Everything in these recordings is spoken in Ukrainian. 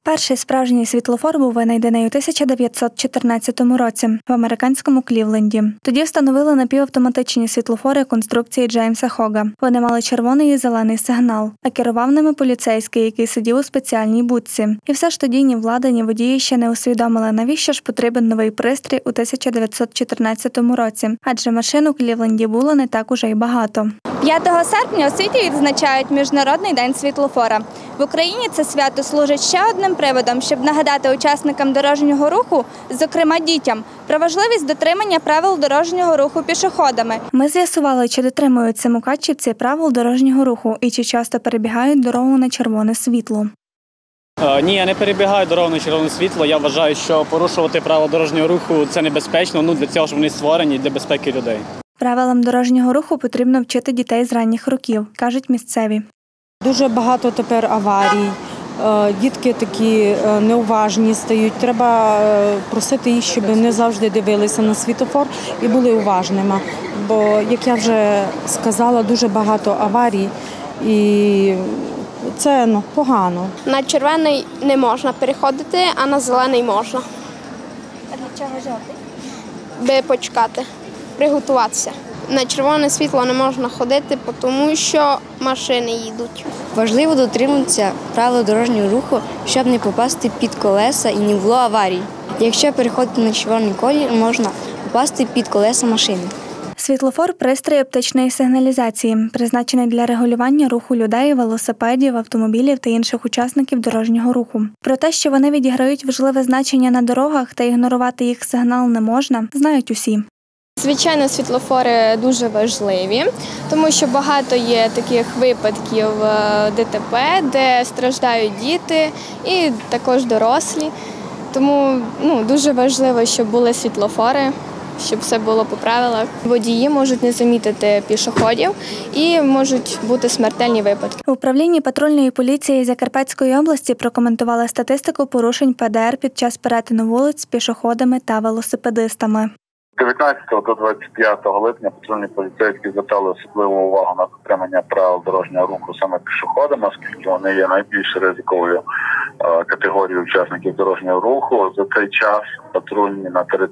Перший справжній світлофор був винайдений у 1914 році в американському Клівленді. Тоді встановили напівавтоматичні світлофори конструкції Джеймса Хога. Вони мали червоний і зелений сигнал, а керував ними поліцейський, який сидів у спеціальній будці. І все ж тоді ні влада, ні водії ще не усвідомили, навіщо ж потрібен новий пристрій у 1914 році, адже машин у Клівленді було не так уже й багато. 5 серпня у світі відзначають Міжнародний день світлофора. В Україні це свято служить ще одним приводом, щоб нагадати учасникам дорожнього руху, зокрема дітям, про важливість дотримання правил дорожнього руху пішоходами. Ми з'ясували, чи дотримуються мукачівці правил дорожнього руху і чи часто перебігають дорогу на червоне світло. Ні, я не перебігаю дорогу на червоне світло. Я вважаю, що порушувати правила дорожнього руху – це небезпечно, для цього ж вони створені, для безпеки людей. Правилам дорожнього руху потрібно вчити дітей з ранніх років, кажуть місцеві. Дуже багато тепер аварій, дітки такі неуважні стають. Треба просити їх, щоб не завжди дивилися на світлофор і були уважними. Бо, як я вже сказала, дуже багато аварій і це погано. На червоний не можна переходити, а на зелений можна. А для чого жовтий? Би почекати, приготуватися. На червоне світло не можна ходити, тому що машини їдуть. Важливо дотримуватися правил дорожнього руху, щоб не попасти під колеса і не було аварій. Якщо переходити на червоний колір, можна попасти під колеса машини. Світлофор – пристрій оптичної сигналізації, призначений для регулювання руху людей, велосипедів, автомобілів та інших учасників дорожнього руху. Про те, що вони відіграють важливе значення на дорогах та ігнорувати їх сигнал не можна, знають усі. Звичайно, світлофори дуже важливі, тому що багато є таких випадків ДТП, де страждають діти і також дорослі. Тому дуже важливо, щоб були світлофори, щоб все було по правилах. Водії можуть не замітити пішоходів і можуть бути смертельні випадки. В управлінні патрульної поліції Закарпатської області прокоментували статистику порушень ПДР під час перетину вулиць з пішоходами та велосипедистами. З 19 до 25 липня патрульні поліцейські звертали особливу увагу на дотримання правил дорожнього руху саме пішоходами, оскільки вони є найбільш ризиковою категорією учасників дорожнього руху. За цей час патрульні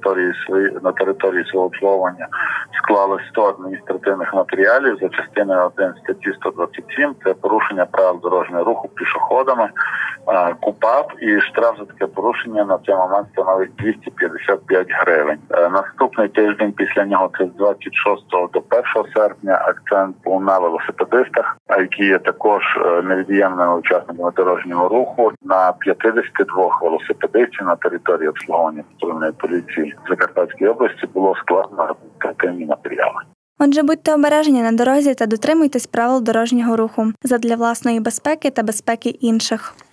на території свого обслуговування склали 100 адміністративних матеріалів за частиною 1 статті 127. Це порушення правил дорожнього руху пішоходами, КУПАП, і штраф за таке порушення на цей момент становить 255 гривень. Наступний тиждень після нього, це з 26 до 1 серпня, акцент був на велосипедистах, які є також невід'ємними учасниками дорожнього руху. На 52 велосипедистів на території обслуговування патрульної поліції Закарпатської області було складено адміністративні матеріали. Отже, будьте обережні на дорозі та дотримуйтесь правил дорожнього руху задля власної безпеки та безпеки інших.